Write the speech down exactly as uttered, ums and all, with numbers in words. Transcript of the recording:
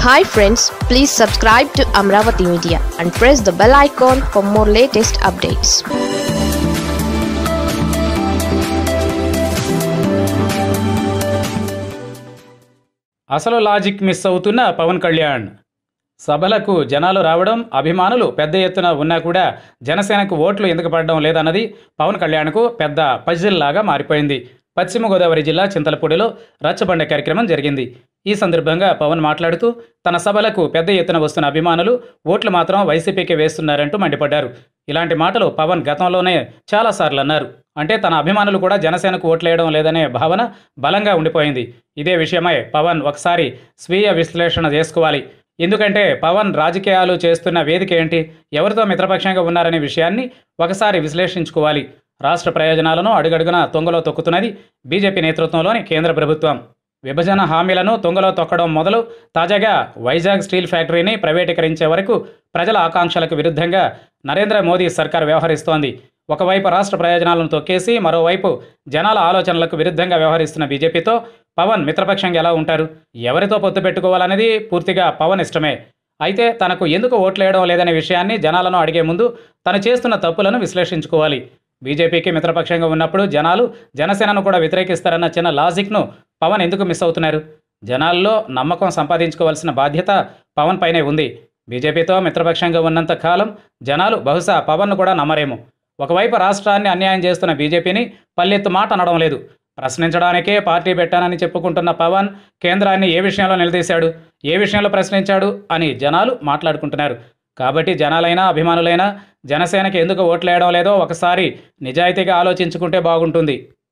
Hi friends, please subscribe to Amaravathi Media and press the bell icon for more latest updates. అసలు logic miss అవుతున్న పవన్ కళ్యాణ్. సభలకు జనాలు రావడం, అభిమానులు పెద్ద ఎత్తున ఉన్నా కూడా జనసేనకు ఓట్లు ఎందుకు పడడం లేదన్నది పవన్ కళ్యాణ్కు పెద్ద పజిల్ లాగా మారిపోయింది. పశ్చిమ గోదావరి జిల్లా చింతలపూడిలో రచ్చబండ కార్యక్రమం జరిగింది. ఈ సందర్భంగా పవన్ మాట్లాడుతూ తన సభలకు పెద్ద ఎత్తున వస్తున్న అభిమానులు ఓట్లు మాత్రం వైసీపీకి వేస్తున్నారంటూ మండిపడ్డారు. ఇలాంటి మాటలు పవన్ గతంలోనే చాలాసార్లు అన్నారు. అంటే తన అభిమానులు కూడా జనసేనకు ఓట్లేయడం లేదనే భావన బలంగా ఉండిపోయింది. ఇదే విషయమై పవన్ ఒకసారి స్వీయ విశ్లేషణ చేసుకోవాలి. ఎందుకంటే పవన్ రాజకీయాలు చేస్తున్న వేదిక ఏంటి, ఎవరితో మిత్రపక్షంగా ఉన్నారనే విషయాన్ని ఒకసారి విశ్లేషించుకోవాలి. రాష్ట్ర ప్రయోజనాలను అడుగడుగున తొంగలో తొక్కుతున్నది బీజేపీ నేతృత్వంలోని కేంద్ర ప్రభుత్వం. విభజన హామీలను తొంగలో తొక్కడం మొదలు తాజాగా వైజాగ్ స్టీల్ ఫ్యాక్టరీని ప్రైవేటీకరించే వరకు ప్రజల ఆకాంక్షలకు విరుద్ధంగా నరేంద్ర మోదీ సర్కార్ వ్యవహరిస్తోంది. ఒకవైపు రాష్ట్ర ప్రయోజనాలను తొక్కేసి మరోవైపు జనాల ఆలోచనలకు విరుద్ధంగా వ్యవహరిస్తున్న బీజేపీతో పవన్ మిత్రపక్షంగా ఎలా ఉంటారు? ఎవరితో పొత్తు పెట్టుకోవాలనేది పూర్తిగా పవన్ ఇష్టమే. అయితే తనకు ఎందుకు ఓట్లేయడం లేదనే విషయాన్ని జనాలను అడిగే ముందు తను చేస్తున్న తప్పులను విశ్లేషించుకోవాలి. బీజేపీకి మిత్రపక్షంగా ఉన్నప్పుడు జనాలు జనసేనను కూడా వ్యతిరేకిస్తారన్న చిన్న లాజిక్ను పవన్ ఎందుకు మిస్ అవుతున్నారు? జనాల్లో నమ్మకం సంపాదించుకోవాల్సిన బాధ్యత పవన్ పైనే ఉంది. బీజేపీతో మిత్రపక్షంగా ఉన్నంత కాలం జనాలు బహుశా పవన్ను కూడా నమ్మరేమో. ఒకవైపు రాష్ట్రాన్ని అన్యాయం చేస్తున్న బీజేపీని పల్లెత్తు మాట అనడం లేదు. ప్రశ్నించడానికే పార్టీ పెట్టానని చెప్పుకుంటున్న పవన్ కేంద్రాన్ని ఏ విషయంలో నిలదీశాడు, ఏ విషయంలో ప్రశ్నించాడు అని జనాలు మాట్లాడుకుంటున్నారు. కాబట్టి జనాలైనా అభిమానులైనా జనసేనకి ఎందుకు ఓట్లేయడం లేదో ఒకసారి నిజాయితీగా ఆలోచించుకుంటే బాగుంటుంది.